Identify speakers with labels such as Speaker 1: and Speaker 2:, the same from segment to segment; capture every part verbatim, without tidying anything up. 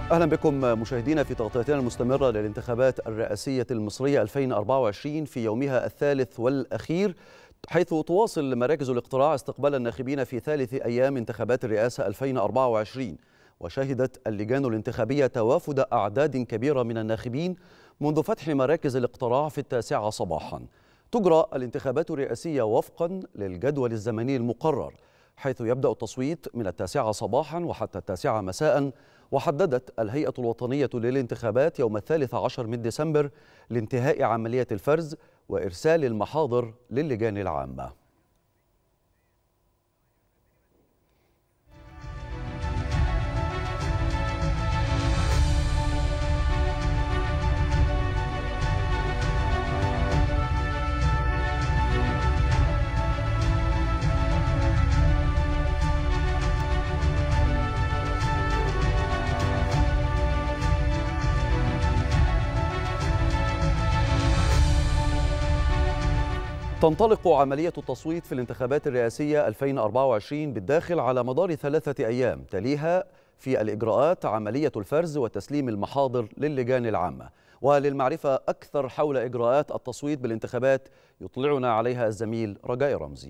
Speaker 1: أهلا بكم مشاهدينا في تغطيتنا المستمرة للانتخابات الرئاسية المصرية ألفين وأربعة وعشرين في يومها الثالث والأخير، حيث تواصل مراكز الاقتراع استقبال الناخبين في ثالث أيام انتخابات الرئاسة ألفين وأربعة وعشرين. وشهدت اللجان الانتخابية توافد أعداد كبيرة من الناخبين منذ فتح مراكز الاقتراع في التاسعة صباحا. تجرى الانتخابات الرئاسية وفقا للجدول الزمني المقرر، حيث يبدأ التصويت من التاسعة صباحا وحتى التاسعة مساء. وحددت الهيئة الوطنية للانتخابات يوم الثالث عشر من ديسمبر لانتهاء عملية الفرز وإرسال المحاضر للجان العامة. تنطلق عملية التصويت في الانتخابات الرئاسية ألفين وأربعة وعشرين بالداخل على مدار ثلاثة أيام، تليها في الإجراءات عملية الفرز وتسليم المحاضر للجان العامة. وللمعرفة أكثر حول إجراءات التصويت بالانتخابات يطلعنا عليها الزميل رجاء رمزي.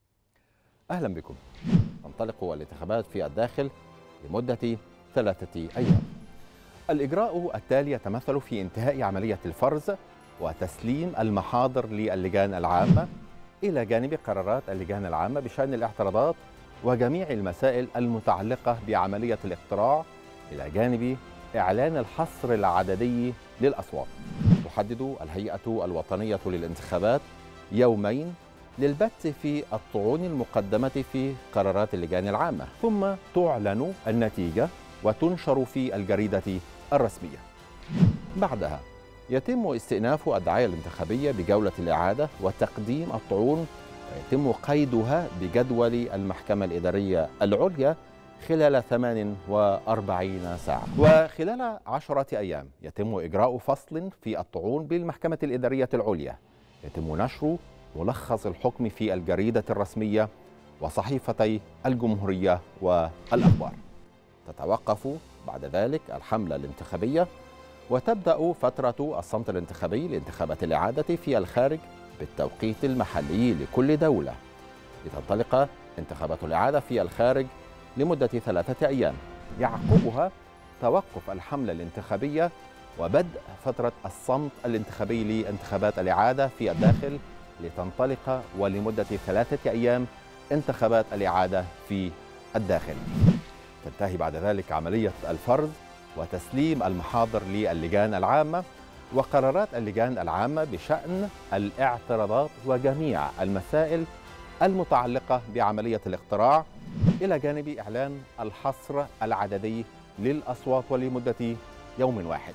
Speaker 2: أهلا بكم. تنطلق الانتخابات في الداخل لمدة ثلاثة أيام. الإجراء التالي يتمثل في انتهاء عملية الفرز وتسليم المحاضر للجان العامة، إلى جانب قرارات اللجان العامة بشأن الاعتراضات وجميع المسائل المتعلقة بعملية الاقتراع، إلى جانب إعلان الحصر العددي للأصوات. تحدد الهيئة الوطنية للانتخابات يومين للبت في الطعون المقدمة في قرارات اللجان العامة، ثم تعلن النتيجة وتنشر في الجريدة الرسمية. بعدها يتم استئناف الدعاية الانتخابية بجولة الإعادة وتقديم الطعون، ويتم قيدها بجدول المحكمة الإدارية العليا خلال ثمان وأربعين ساعة. وخلال عشرة أيام يتم إجراء فصل في الطعون بالمحكمة الإدارية العليا، يتم نشر ملخص الحكم في الجريدة الرسمية وصحيفتي الجمهورية والأخبار. تتوقف بعد ذلك الحملة الانتخابية، وتبدأ فترة الصمت الانتخابي لانتخابات الإعادة في الخارج بالتوقيت المحلي لكل دولة، لتنطلق انتخابات الإعادة في الخارج لمدة ثلاثة أيام. يعقبها توقف الحملة الانتخابية وبدء فترة الصمت الانتخابي لانتخابات الإعادة في الداخل، لتنطلق ولمدة ثلاثة أيام انتخابات الإعادة في الداخل. تنتهي بعد ذلك عملية الفرز وتسليم المحاضر للجان العامة وقرارات اللجان العامة بشأن الاعتراضات وجميع المسائل المتعلقة بعملية الاقتراع، إلى جانب إعلان الحصر العددي للأصوات ولمدة يوم واحد.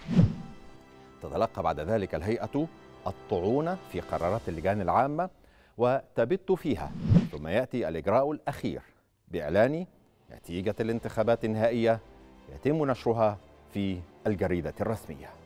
Speaker 2: تتلقى بعد ذلك الهيئة الطعون في قرارات اللجان العامة وتبت فيها، ثم يأتي الإجراء الأخير بإعلان نتيجة الانتخابات النهائية، يتم نشرها في الجريدة الرسمية.